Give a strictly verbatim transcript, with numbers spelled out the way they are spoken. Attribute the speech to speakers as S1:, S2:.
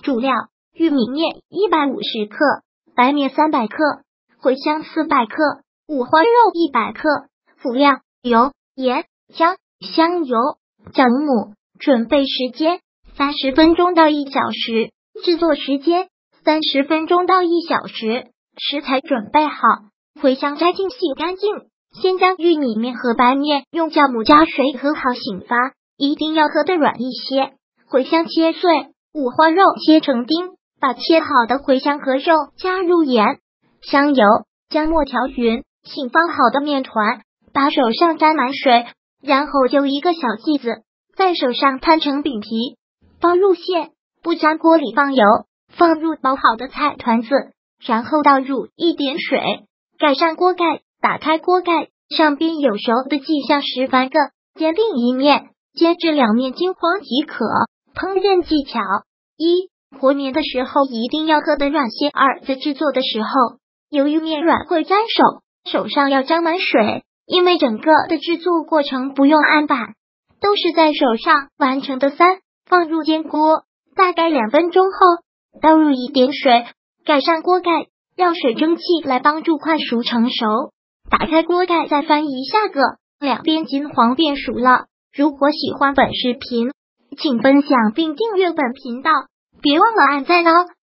S1: 主料：玉米面一百五十克，白面三百克，茴香四百克，五花肉一百克。辅料：油、盐、姜、香油、酵母。准备时间：三十分钟到一小时。制作时间：三十分钟到一小时。食材准备好，茴香摘净洗干净。先将玉米面和白面用酵母加水和好醒发，一定要和得软一些。茴香切碎，五花肉切成丁，把切好的茴香和肉加入盐、香油，将末调匀。醒发好的面团，把手上沾满水，然后用一个小剂子在手上摊成饼皮，包入馅，不粘锅里放油，放入包好的菜团子，然后倒入一点水，盖上锅盖，打开锅盖，上边有熟的迹象时翻个，煎另一面，煎至两面金黄即可。烹饪技巧：一、和面的时候一定要和得软些。二、在制作的时候，由于面软会粘手，手上要沾满水，因为整个的制作过程不用案板，都是在手上完成的。三、放入煎锅，大概两分钟后，倒入一点水，盖上锅盖，让水蒸气来帮助快熟成熟。打开锅盖，再翻一下个，两边金黄变熟了。如果喜欢本视频，请分享并订阅本频道，别忘了按赞哦。